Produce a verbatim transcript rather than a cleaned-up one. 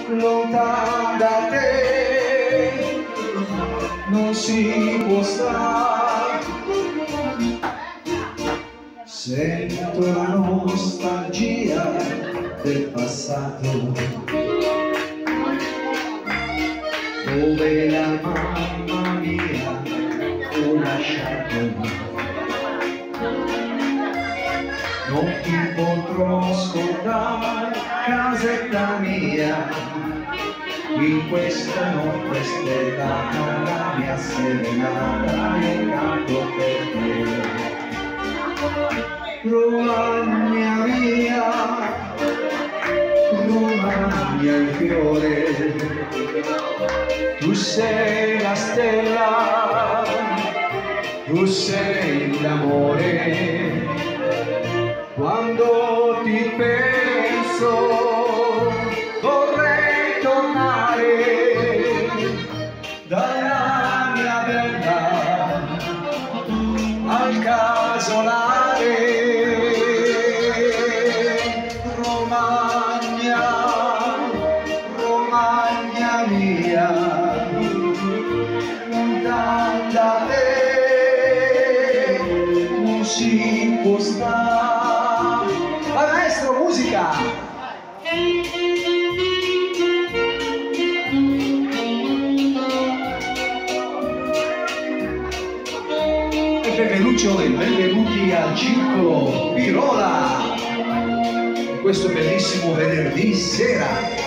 lontano da te non si può stare. Sento la nostalgia del passato, dove la mamma mia ho lasciato. Non ti potrò scordare, casetta mia, in questa notte stellata la mia serenata io canto per te. Romagna mia, Romagna il fiore, tu sei la stella, tu sei l'amore. Quando ti penso vorrei tornare dalla mia bella al casolare. Romagna, Romagna mia, lontano da te non si può stare. Vai maestro, musica! E benvenuti e benvenuti al Circolo Pirola, questo bellissimo venerdì sera.